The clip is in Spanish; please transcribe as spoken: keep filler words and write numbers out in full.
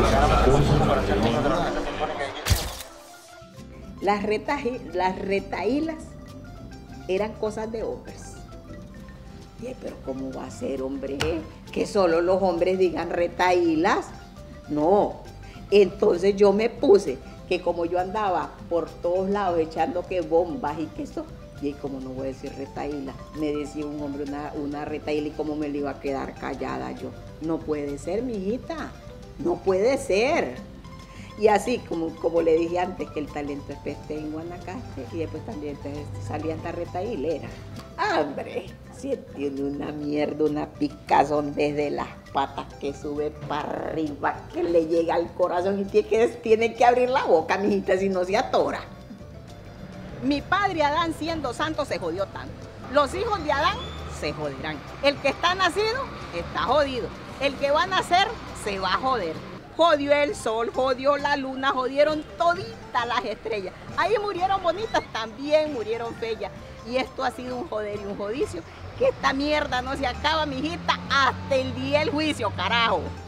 Las, retaji, las retaílas eran cosas de hombres. Y, pero ¿cómo va a ser, hombre? Que solo los hombres digan retaílas. No. Entonces yo me puse que como yo andaba por todos lados echando que bombas y que eso, y como no voy a decir retaíla, me decía un hombre una, una retaíla y cómo me le iba a quedar callada yo. No puede ser, mijita, no puede ser. Y así, como, como le dije antes, que el talento es peste en Guanacaste, y después también salía esta retaílera. ¡Hombre! Si tiene una mierda, una picazón desde las patas que sube para arriba, que le llega al corazón y tiene que, tiene que abrir la boca, mijita, si no se atora. Mi padre Adán, siendo santo, se jodió tanto. Los hijos de Adán se joderán. El que está nacido, está jodido. El que va a nacer, se va a joder. Jodió el sol, jodió la luna, jodieron toditas las estrellas. Ahí murieron bonitas, también murieron feas. Y esto ha sido un joder y un jodicio. Que esta mierda no se acaba, mijita, hasta el día del juicio, carajo.